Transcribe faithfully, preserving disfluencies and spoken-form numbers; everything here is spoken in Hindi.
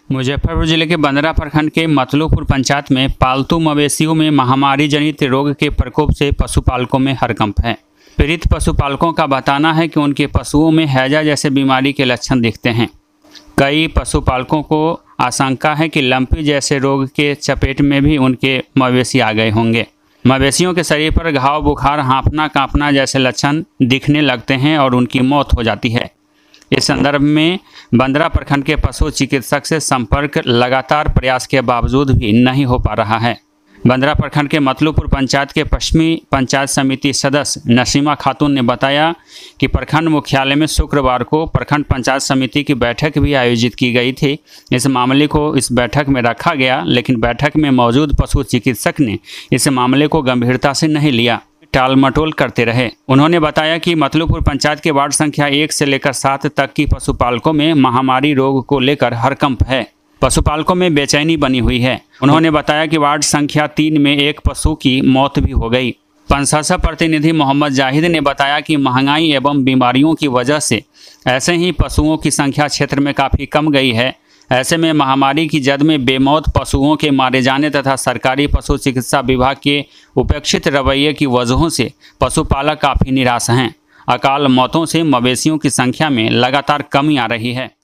मुजफ्फरपुर जिले के बंदरा प्रखंड के मतलूपुर पंचायत में पालतू मवेशियों में महामारी जनित रोग के प्रकोप से पशुपालकों में हड़कंप है। पीड़ित पशुपालकों का बताना है कि उनके पशुओं में हैजा जैसे बीमारी के लक्षण दिखते हैं। कई पशुपालकों को आशंका है कि लंपी जैसे रोग के चपेट में भी उनके मवेशी आ गए होंगे। मवेशियों के शरीर पर घाव, बुखार, हाँफना, कांपना जैसे लक्षण दिखने लगते हैं और उनकी मौत हो जाती है। इस संदर्भ में बंदरा प्रखंड के पशु चिकित्सक से संपर्क लगातार प्रयास के बावजूद भी नहीं हो पा रहा है। बंदरा प्रखंड के मतलूपुर पंचायत के पश्चिमी पंचायत समिति सदस्य नसीमा खातून ने बताया कि प्रखंड मुख्यालय में शुक्रवार को प्रखंड पंचायत समिति की बैठक भी आयोजित की गई थी। इस मामले को इस बैठक में रखा गया, लेकिन बैठक में मौजूद पशु चिकित्सक ने इस मामले को गंभीरता से नहीं लिया, टाल मटोल करते रहे। उन्होंने बताया कि मतलूपुर पंचायत के वार्ड संख्या एक से लेकर सात तक की पशुपालकों में महामारी रोग को लेकर हड़कंप है। पशुपालकों में बेचैनी बनी हुई है। उन्होंने बताया कि वार्ड संख्या तीन में एक पशु की मौत भी हो गई। पंचायत प्रतिनिधि मोहम्मद जाहिद ने बताया कि महंगाई एवं बीमारियों की वजह से ऐसे ही पशुओं की संख्या क्षेत्र में काफ़ी कम गई है। ऐसे में महामारी की जद में बेमौत पशुओं के मारे जाने तथा सरकारी पशु चिकित्सा विभाग के उपेक्षित रवैये की वजहों से पशुपालक काफ़ी निराश हैं। अकाल मौतों से मवेशियों की संख्या में लगातार कमी आ रही है।